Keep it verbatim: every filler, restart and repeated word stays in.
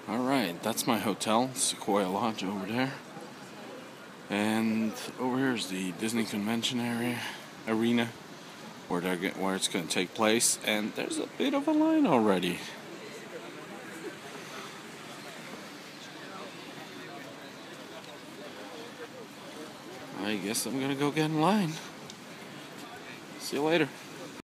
Alright, that's my hotel, Sequoia Lodge over there. And over here is the Disney Convention area, arena, where, they're, where it's going to take place. And there's a bit of a line already. I guess I'm going to go get in line. See you later.